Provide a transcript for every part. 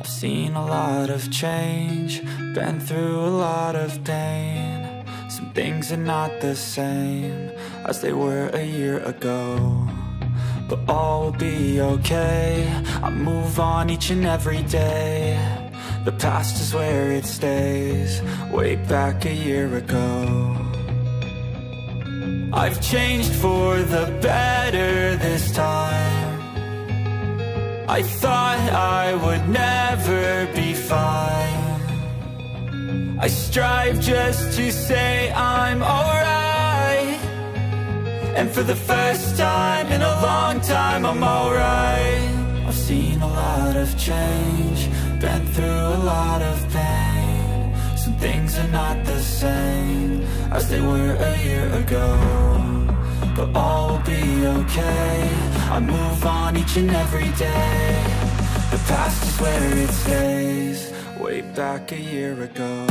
I've seen a lot of change, been through a lot of pain. Some things are not the same as they were a year ago, but all will be okay. I move on each and every day. The past is where it stays, way back a year ago. I've changed for the better this time. I thought I would never be fine. I strive just to say I'm alright, and for the first time in a long time I'm alright. I've seen a lot of change, been through a lot of pain. Some things are not the same as they were a year ago, but all will be okay. I move on each and every day. The past is where it stays, way back a year ago.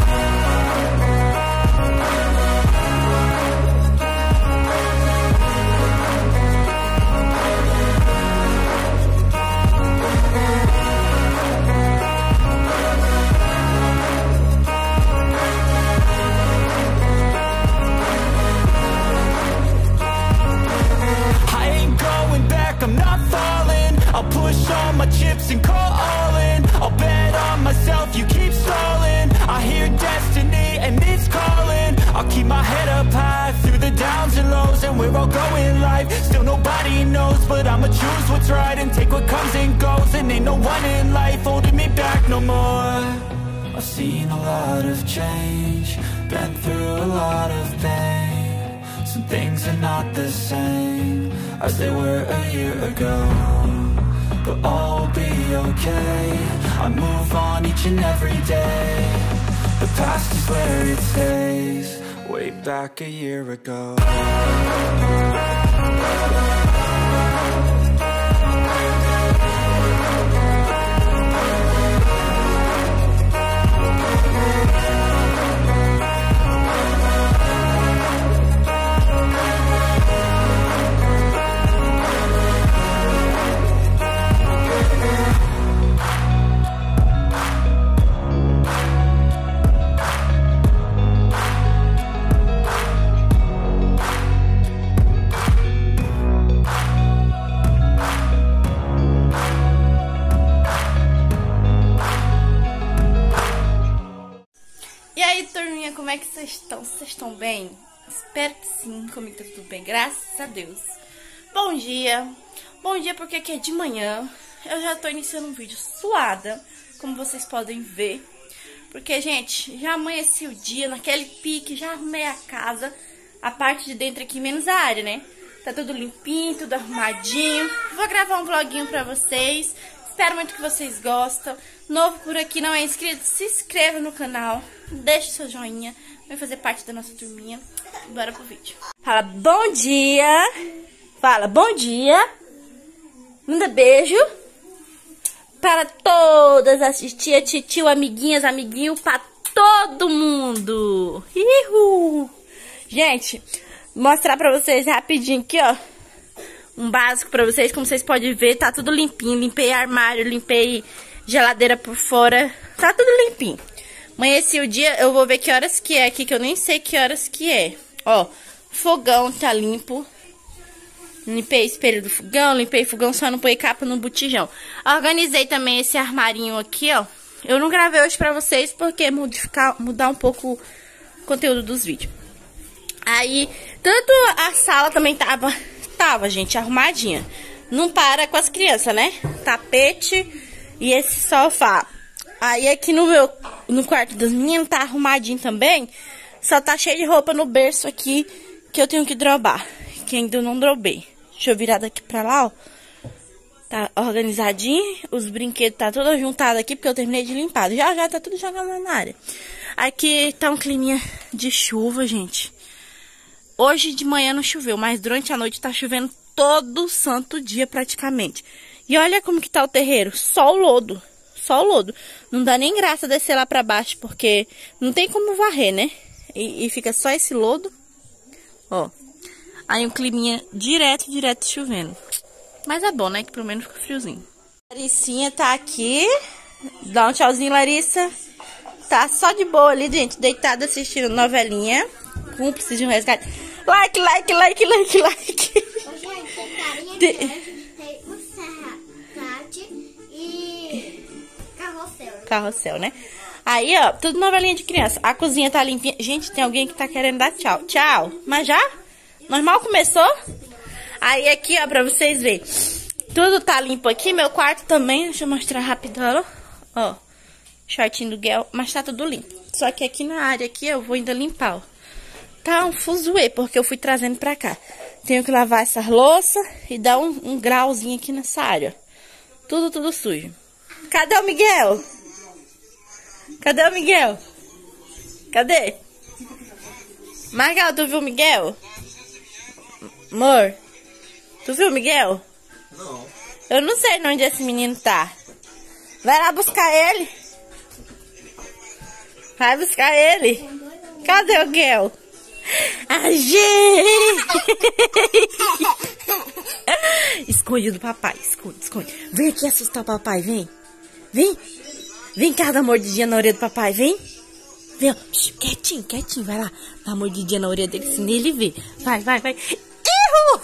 I'm not falling, I'll push all my chips and call all in. I'll bet on myself, you keep stalling. I hear destiny and it's calling. I'll keep my head up high through the downs and lows, and we're all going life. Still nobody knows, but I'ma choose what's right and take what comes and goes. And ain't no one in life holding me back no more. I've seen a lot of change, been through a lot of pain. Some things are not the same as they were a year ago, but all will be okay. I move on each and every day. The past is where it stays, way back a year ago. Como é que vocês estão? Vocês estão bem? Espero que sim, comigo tá tudo bem, graças a Deus. Bom dia porque aqui é de manhã. Eu já tô iniciando um vídeo suada, como vocês podem ver. Porque, gente, já amanheci o dia naquele pique, já arrumei a casa. A parte de dentro aqui, menos a área, né? Tá tudo limpinho, tudo arrumadinho. Vou gravar um vloguinho pra vocês. Espero muito que vocês gostem. Novo por aqui, não é inscrito? Se inscreva no canal. Deixe seu joinha. Vem fazer parte da nossa turminha. Bora pro vídeo. Fala bom dia. Fala bom dia. Manda beijo para todas as tia, titio, amiguinhas, amiguinho, para todo mundo. Ihu. Gente, mostrar pra vocês rapidinho aqui, ó. Um básico pra vocês, como vocês podem ver, tá tudo limpinho. Limpei armário, limpei geladeira por fora. Tá tudo limpinho. Amanheci o dia, eu vou ver que horas que é aqui, que eu nem sei que horas que é. Ó, fogão tá limpo. Limpei espelho do fogão, limpei fogão, só não põe capa no botijão. Organizei também esse armarinho aqui, ó. Eu não gravei hoje pra vocês porque mudar um pouco o conteúdo dos vídeos. Aí, tanto a sala também tava, gente, arrumadinha. Não para com as crianças, né? Tapete e esse sofá. Aí aqui no quarto das meninas tá arrumadinho também. Só tá cheio de roupa no berço aqui que eu tenho que drobar, que ainda não drobei. Deixa eu virar daqui pra lá, ó. Tá organizadinho. Os brinquedos tá tudo juntado aqui porque eu terminei de limpar. Já tá tudo jogado na área. Aqui tá um climinha de chuva, gente. Hoje de manhã não choveu, mas durante a noite tá chovendo todo santo dia praticamente. E olha como que tá o terreiro, só o lodo. Só o lodo. Não dá nem graça descer lá pra baixo, porque não tem como varrer, né? E fica só esse lodo. Ó. Aí um climinha direto chovendo. Mas é bom, né? Que pelo menos fica friozinho. A Laricinha tá aqui. Dá um tchauzinho, Larissa. Tá só de boa ali, gente, deitada assistindo novelinha. Cúmplice de um resgate. Like. Gente, tem carinha grande, tem o Serrate e Carrossel, né? Aí, ó, tudo novelinha de criança. A cozinha tá limpinha. Gente, tem alguém que tá querendo dar tchau. Tchau. Mas já? Normal começou? Aí aqui, ó, pra vocês verem. Tudo tá limpo aqui. Meu quarto também. Deixa eu mostrar rapidão. Ó. Shortinho do Guel. Mas tá tudo limpo. Só que aqui na área aqui eu vou ainda limpar, ó. Tá um fuzuê, porque eu fui trazendo pra cá. Tenho que lavar essas louças e dar um grauzinho aqui nessa área. Tudo sujo. Cadê o Miguel? Cadê o Miguel? Cadê? Margal, tu viu o Miguel? Amor, tu viu o Miguel? Não. Eu não sei onde esse menino tá. Vai lá buscar ele. Vai buscar ele. Cadê o Miguel? A gente! Esconde do papai, esconde. Vem aqui assustar o papai, vem. Vem cá dar mordidinha na orelha do papai, vem. Vem, ó. Quietinho, vai lá. Dá uma mordidinha na orelha dele, se ele vê. Vai. Erro!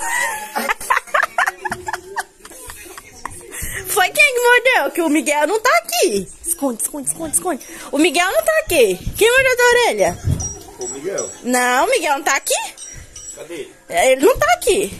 Foi quem que mordeu? Que o Miguel não tá aqui. Esconde. O Miguel não tá aqui. Quem mordeu da orelha? O Miguel? Não, o Miguel não tá aqui. Cadê? Ele não tá aqui.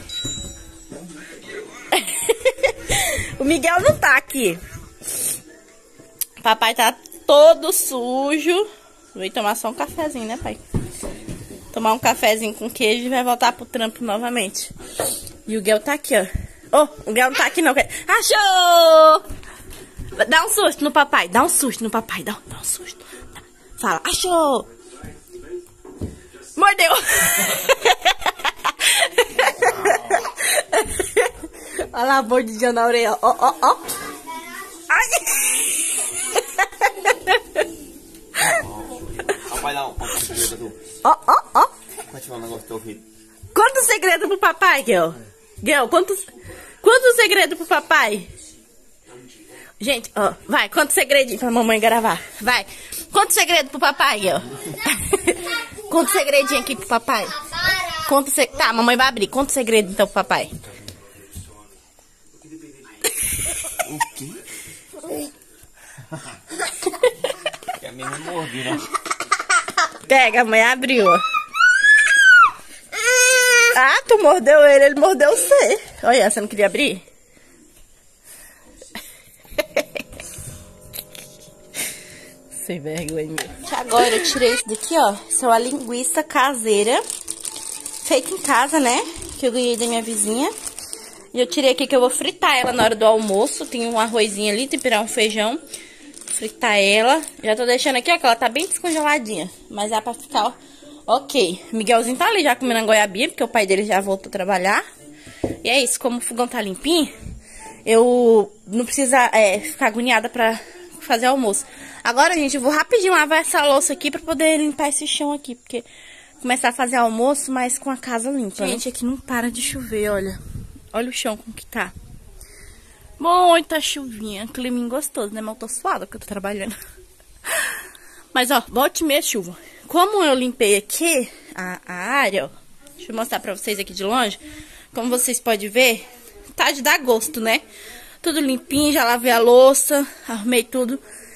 O Miguel não tá aqui. Papai tá todo sujo. Vou ir tomar só um cafezinho, né, pai? Tomar um cafezinho com queijo e vai voltar pro trampo novamente. E o Guel tá aqui, ó. Oh, o Guel não tá aqui não. Achou! Dá um susto no papai. Dá um susto. Fala, achou! Mordeu! Olha lá a mordidinha na orelha. Ó. Ai! Papai, dá um segredo. Ó. Vai te falar um negócio do teu ouvido. Conta um segredo pro papai, Guel. Guel, conta um segredo pro papai. Gente, ó, vai, conta um segredinho pra mamãe gravar. Vai, conta um segredo pro papai, Guel. Conta um segredinho aqui pro papai. Tá, a mamãe vai abrir. Conta um segredo então pro papai. O quê? Que a minha não mordeu, né? Pega, a mãe abriu. Ah, tu mordeu ele mordeu você. Olha, você não queria abrir? Sem vergonha. Agora eu tirei isso daqui, ó. Isso é uma linguiça caseira. Feita em casa, né? Que eu ganhei da minha vizinha. E eu tirei aqui que eu vou fritar ela na hora do almoço. Tem um arrozinho ali, temperar um feijão. Fritar ela. Já tô deixando aqui, ó, que ela tá bem descongeladinha. Mas é pra ficar, ó. Ok. Miguelzinho tá ali já comendo a goiabinha, porque o pai dele já voltou a trabalhar. E é isso, como o fogão tá limpinho, eu não preciso ficar agoniada pra fazer almoço. Agora, gente, eu vou rapidinho lavar essa louça aqui pra poder limpar esse chão aqui, porque começar a fazer almoço, mas com a casa limpa. Gente, aqui não para de chover, olha. Olha o chão como que tá. Muita chuvinha, clima gostoso, né? Mas eu tô suada porque eu tô trabalhando. Mas, ó, volte meia chuva. Como eu limpei aqui a área, ó, deixa eu mostrar pra vocês aqui de longe. Como vocês podem ver, tá de dar gosto, né? Tudo limpinho, já lavei a louça, arrumei tudo.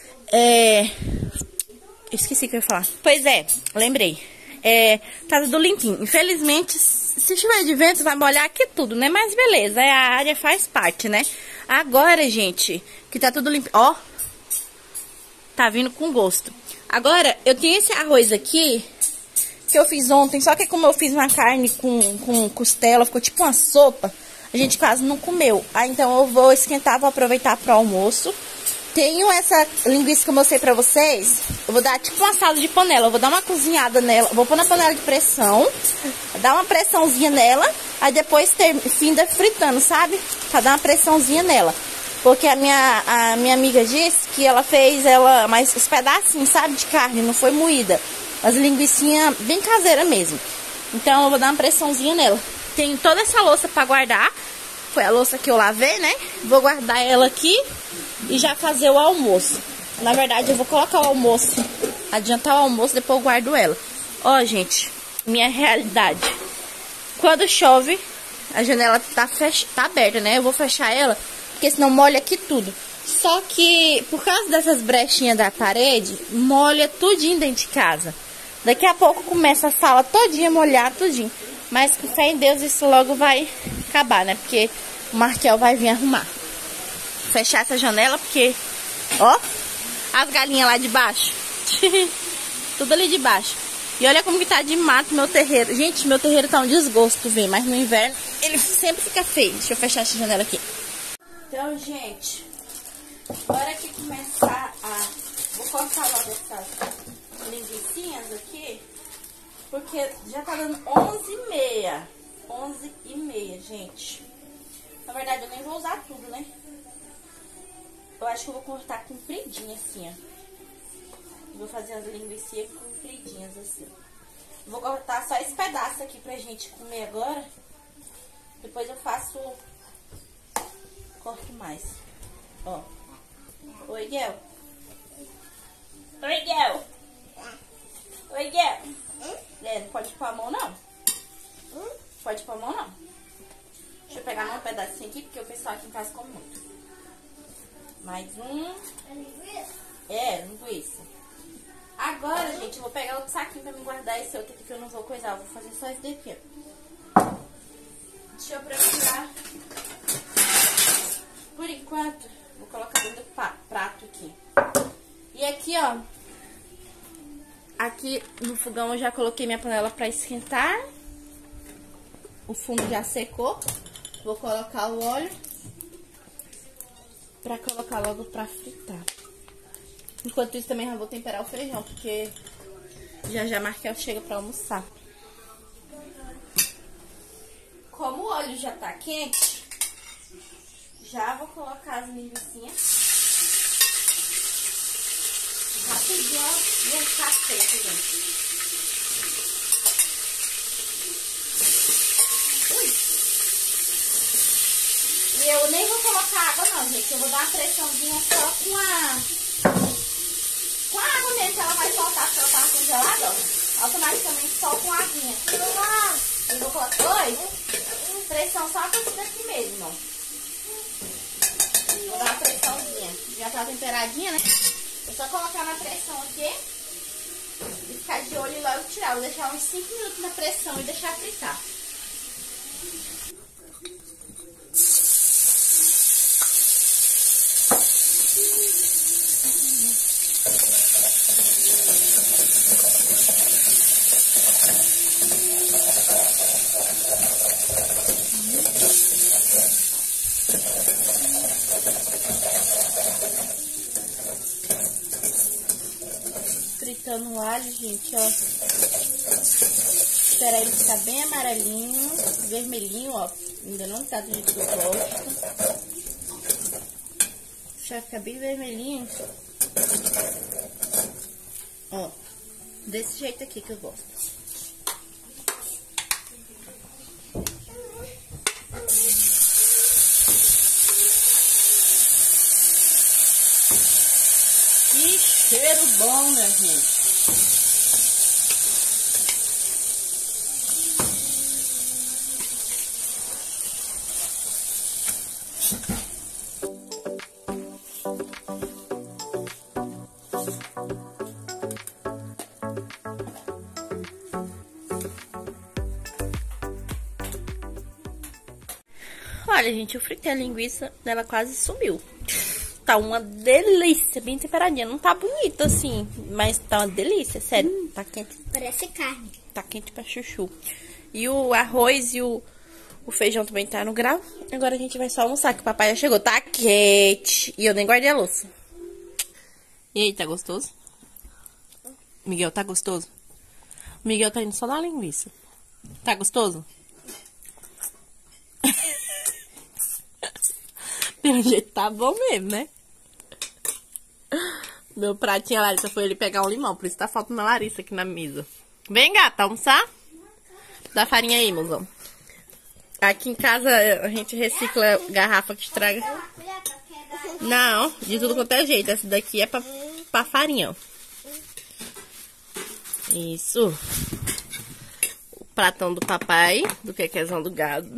Esqueci o que eu ia falar. Pois é, lembrei. Tá tudo limpinho. Infelizmente, se chover de vento, vai molhar aqui tudo, né? Mas beleza, a área faz parte, né? Agora, gente, que tá tudo limpo. Ó, tá vindo com gosto. Agora, eu tenho esse arroz aqui, que eu fiz ontem, só que como eu fiz uma carne com costela, ficou tipo uma sopa, a gente quase não comeu. Aí, então, eu vou esquentar, vou aproveitar pro almoço. Tenho essa linguiça que eu mostrei pra vocês, eu vou dar tipo um assado de panela, eu vou dar uma cozinhada nela, vou pôr na panela de pressão, dar uma pressãozinha nela, aí depois finda fritando, sabe? Pra dar uma pressãozinha nela. Porque a minha amiga disse que ela fez mas os pedacinhos, sabe, de carne, não foi moída. As linguiçinhas bem caseira mesmo. Então eu vou dar uma pressãozinha nela. Tenho toda essa louça pra guardar. Foi a louça que eu lavei, né? Vou guardar ela aqui. e já fazer o almoço. Na verdade, eu vou colocar o almoço, adiantar o almoço, depois eu guardo ela. Ó, gente, minha realidade. Quando chove, a janela tá aberta, né? Eu vou fechar ela, porque senão molha aqui tudo. Só que, por causa dessas brechinhas da parede, molha tudinho dentro de casa. Daqui a pouco começa a sala todinha a molhar, tudinho. Mas com fé em Deus, isso logo vai acabar, né? Porque o Markel vai vir arrumar. Fechar essa janela, porque, ó, as galinhas lá de baixo. Tudo ali de baixo. E olha como que tá de mato meu terreiro. Gente, meu terreiro tá um desgosto, ver, mas no inverno ele sempre fica feio. Deixa eu fechar essa janela aqui. Então, gente, hora que começar a... Vou cortar logo essas linguicinhas aqui, porque já tá dando 11h30. 11h30, gente. Na verdade, eu nem vou usar tudo, né? Eu acho que eu vou cortar compridinha assim, ó. Vou fazer as linguiças compridinhas assim. Vou cortar só esse pedaço aqui pra gente comer agora. Depois eu faço... Corto mais. Ó. Oi, Guel. Oi, Guel. Oi, Guel. É, não pode pôr a mão, não. Pode pôr a mão, não. Deixa eu pegar um pedacinho aqui, porque o pessoal aqui em casa come muito. Mais um. É, linguiça. Agora, gente, eu vou pegar outro saquinho pra me guardar esse outro aqui que eu não vou coisar. Eu vou fazer só esse daqui, ó. Deixa eu procurar. Por enquanto, vou colocar dentro do prato aqui. E aqui, ó. Aqui no fogão eu já coloquei minha panela pra esquentar. O fundo já secou. Vou colocar o óleo pra colocar logo pra fritar. Enquanto isso também já vou temperar o feijão, porque já Markel chega pra almoçar. Como o óleo já tá quente, já vou colocar as linguiçinhas. Rapidinho, ó, e um cafete, gente. Ui! E eu nem vou colocar água não, gente. Eu vou dar uma pressãozinha só com a água mesmo, que ela vai soltar, porque ela tava congelada, ó. Automaticamente solta uma aguinha. Eu vou colocar... Oi? Pressão só com isso daqui mesmo, ó. Vou dar uma pressãozinha. Já tá temperadinha, né? É só colocar na pressão aqui e ficar de olho e logo tirar. Vou deixar uns 5 minutos na pressão e deixar fritar. Fritando o alho, gente, ó. Espera ele ficar bem amarelinho, vermelhinho, ó. Ainda não tá do jeito que eu gosto. Deixa ficar bem vermelhinho. Ó, desse jeito aqui que eu gosto. Que cheiro bom, minha gente. Olha, gente, eu fritei a linguiça, ela quase sumiu. Tá uma delícia, bem temperadinha. Não tá bonita assim, mas tá uma delícia, sério. Tá quente. Parece carne. Tá quente pra chuchu. E o arroz e o feijão também tá no grau. Agora a gente vai só almoçar, que o papai já chegou. Tá quente. E eu nem guardei a louça. E aí, tá gostoso? Miguel, tá gostoso? O Miguel tá indo só na linguiça. Tá gostoso? Pelo jeito tá bom mesmo, né? Meu pratinho, a Larissa foi ele pegar um limão, por isso tá faltando a Larissa aqui na mesa. Vem, gata, almoçar? Dá farinha aí, mozão. Aqui em casa a gente recicla garrafa que estraga. Não, de tudo quanto é jeito. Essa daqui é pra farinha, ó. Isso. O pratão do papai, do quequezão do gado.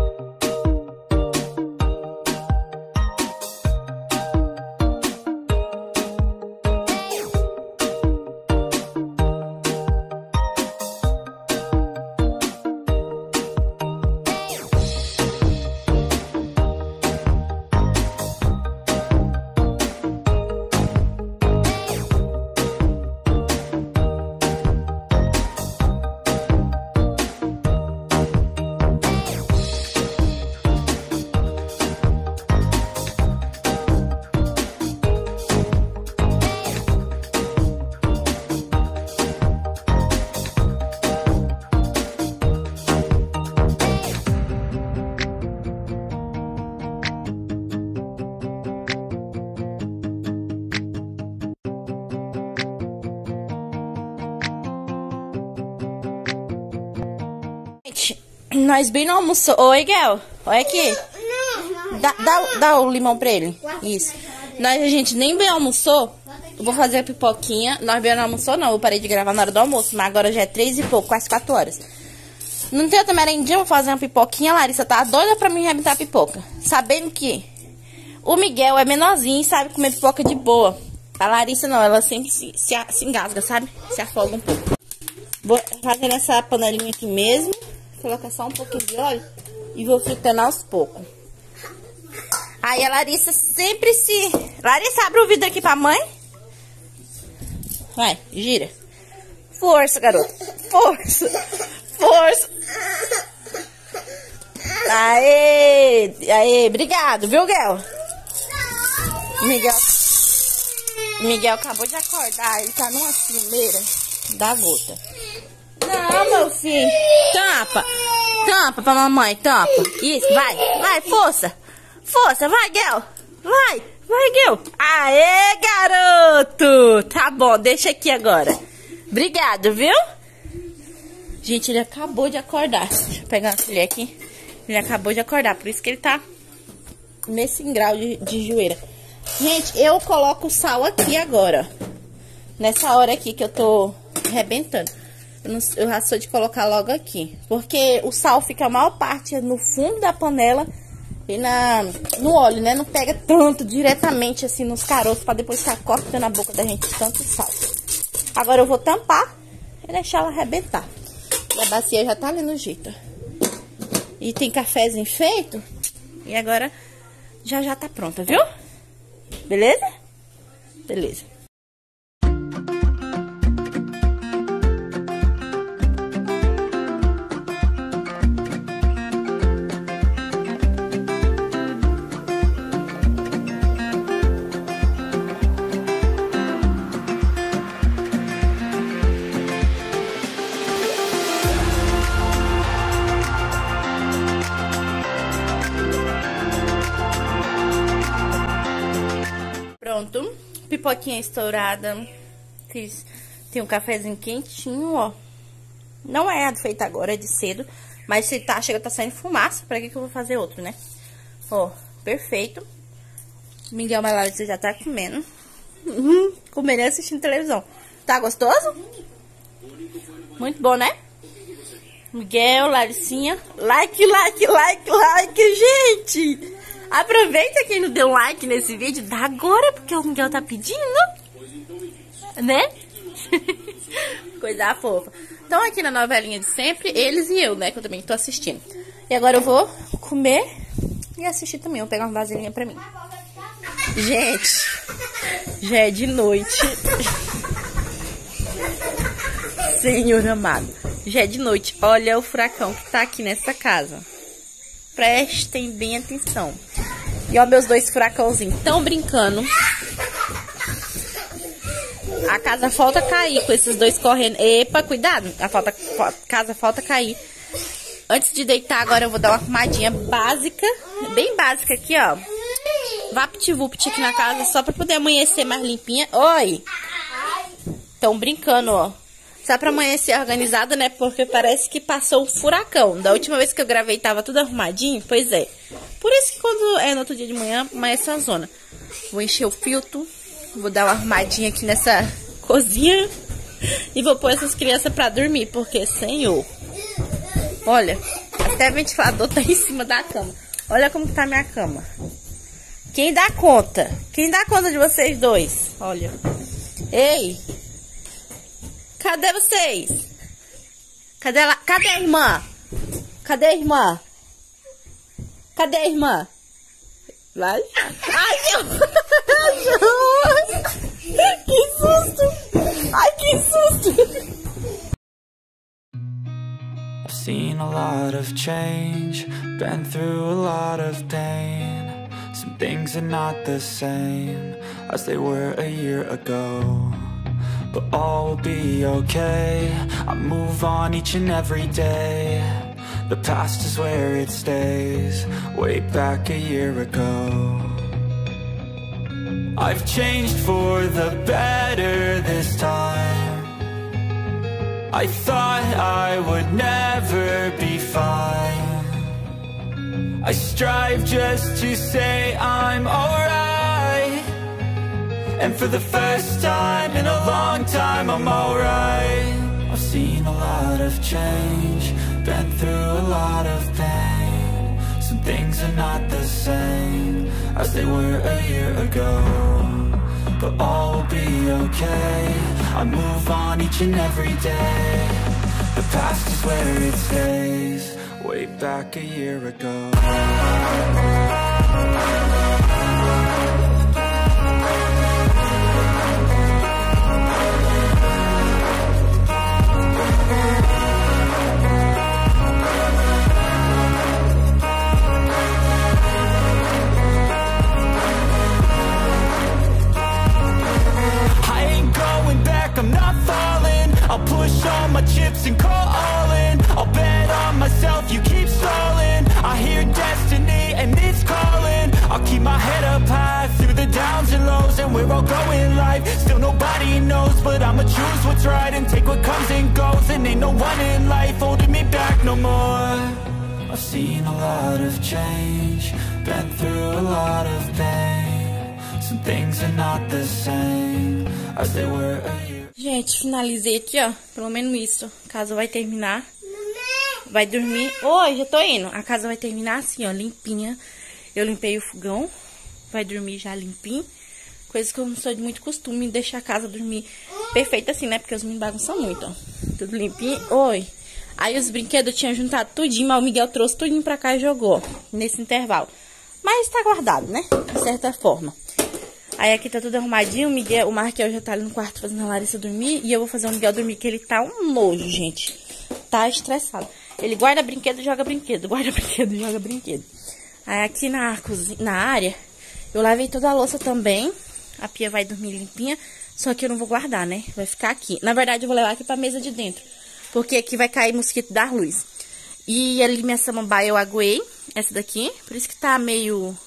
Nós bem no almoço. Oi, Guel. Olha aqui. Dá o limão pra ele. Isso. A gente nem bem almoçou. Eu vou fazer a pipoquinha. Nós bem não almoçou, não. Eu parei de gravar na hora do almoço. Mas agora já é 3 e pouco, quase 4 horas. Não tem outra merendinha. Vou fazer uma pipoquinha. A Larissa tá doida pra mim arrebentar a pipoca. Sabendo que o Miguel é menorzinho e sabe comer pipoca de boa. A Larissa não. Ela sempre se engasga, sabe? Se afoga um pouco. Vou fazer nessa panelinha aqui mesmo. Colocar só um pouquinho de óleo e vou fritando aos poucos. Aí a Larissa sempre se... Larissa, abre o vidro aqui pra mãe. Vai, gira. Força, garoto. Força. Força. Aê. Aê, obrigado, viu, Guel? Miguel acabou de acordar. Ele tá numa ciumeira da gota. Não, meu filho. Tampa. Tampa pra mamãe, tampa. Isso, vai, força. Força, vai, Guel. Vai, Guel. Aê, garoto. Tá bom, deixa aqui agora. Obrigado, viu? Gente, ele acabou de acordar. Deixa eu pegar uma colher aqui. Ele acabou de acordar, por isso que ele tá nesse grau de joelha. Gente, eu coloco o sal aqui agora. Nessa hora aqui que eu tô arrebentando. Eu já sou de colocar logo aqui. Porque o sal fica a maior parte no fundo da panela e no óleo, né? Não pega tanto diretamente assim nos caroços pra depois ficar cortando a boca da gente tanto sal. Agora eu vou tampar e deixar ela arrebentar. E a bacia já tá ali no jeito. E tem cafezinho feito. E agora já tá pronta, viu? Beleza? Beleza. Pronto, pipoquinha estourada. Fiz, tem um cafezinho quentinho, ó. Não é feito agora, é de cedo. Mas se tá, chega, tá saindo fumaça. Pra que eu vou fazer outro, né? Ó, perfeito. Miguel Larissa já tá comendo. Comendo e assistindo televisão. Tá gostoso? Muito bom, né? Miguel, Laricinha. Like, gente! Aproveita quem não deu like nesse vídeo, dá agora, porque o Miguel tá pedindo, né? Coisa fofa. Então aqui na novelinha de sempre, eles e eu, né, que eu também tô assistindo. E agora eu vou comer e assistir também, vou pegar uma vasilhinha pra mim. Gente, já é de noite. Senhor amado, já é de noite. Olha o furacão que tá aqui nessa casa. Prestem bem atenção. E ó, meus 2 furacãozinhos estão brincando. A casa falta cair com esses 2 correndo. Epa, cuidado. A casa falta cair. Antes de deitar, agora eu vou dar uma arrumadinha básica. Bem básica aqui, ó. Vapt-vupt aqui na casa, só pra poder amanhecer mais limpinha. Oi! Estão brincando, ó. Só pra amanhecer organizada, né? Porque parece que passou um furacão. Da última vez que eu gravei tava tudo arrumadinho. Pois é. Por isso que quando é no outro dia de manhã, amanhece a zona. Vou encher o filtro. Vou dar uma arrumadinha aqui nessa cozinha. E vou pôr essas crianças pra dormir. Porque, senhor... Olha, até o ventilador tá em cima da cama. Olha como que tá a minha cama. Quem dá conta? Quem dá conta de vocês dois? Olha. Ei! Cadê vocês? Cadê ela? Cadê a irmã? Cadê a irmã? Cadê a irmã? Vai. Ai, que susto! Ai, que susto! I've seen a lot of change, been through a lot of pain. Some things are not the same as they were a year ago, but all will be okay. I move on each and every day. The past is where it stays, way back a year ago. I've changed for the better this time. I thought I would never be fine. I strive just to say I'm alright, and for the first time in a long time I'm alright. I've seen a lot of change, been through a lot of pain. Some things are not the same as they were a year ago, but all will be okay. I move on each and every day. The past is where it stays, way back a year ago. I'm not falling, I'll push all my chips and call all in. I'll bet on myself, you keep stalling. I hear destiny and it's calling. I'll keep my head up high through the downs and lows, and we're all going live. Still nobody knows, but I'ma choose what's right and take what comes and goes. And ain't no one in life holding me back no more. I've seen a lot of change, been through a lot of pain. Some things are not the same as they were a year. Gente, finalizei aqui, ó. Pelo menos isso. A casa vai terminar. Vai dormir. Oi, já tô indo. A casa vai terminar assim, ó, limpinha. Eu limpei o fogão. Vai dormir já limpinho. Coisa que eu não sou de muito costume, deixar a casa dormir perfeita assim, né? Porque os meninos bagunçam muito, ó. Tudo limpinho. Oi. Aí os brinquedos eu tinha juntado tudinho, mas o Miguel trouxe tudinho pra cá e jogou nesse intervalo. Mas tá guardado, né? De certa forma. Aí aqui tá tudo arrumadinho, o Markel já tá ali no quarto fazendo a Larissa dormir. E eu vou fazer o Miguel dormir, que ele tá um nojo, gente. Tá estressado. Ele guarda brinquedo, joga brinquedo. Guarda brinquedo, joga brinquedo. Aí aqui na área, eu lavei toda a louça também. A pia vai dormir limpinha. Só que eu não vou guardar, né? Vai ficar aqui. Na verdade, eu vou levar aqui pra mesa de dentro. Porque aqui vai cair mosquito da luz. E ali minha samambaia eu aguei. Essa daqui. Por isso que tá meio...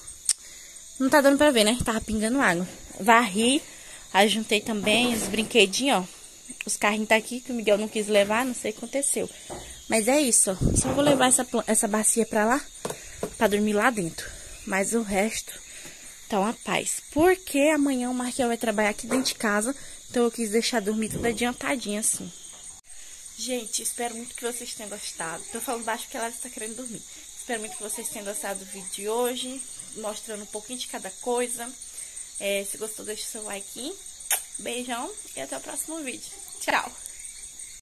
Não tá dando pra ver, né? Tava pingando água. Varri. Aí juntei também os brinquedinhos, ó. Os carrinhos tá aqui, que o Miguel não quis levar, não sei o que aconteceu. Mas é isso, ó. Só vou levar essa bacia pra lá, pra dormir lá dentro. Mas o resto tá uma paz. Porque amanhã o Marquinhos vai trabalhar aqui dentro de casa. Então eu quis deixar dormir tudo adiantadinho assim. Gente, espero muito que vocês tenham gostado. Tô falando baixo porque ela está querendo dormir. Espero muito que vocês tenham gostado do vídeo de hoje, mostrando um pouquinho de cada coisa. Se gostou, deixa o seu like. Beijão e até o próximo vídeo. Tchau!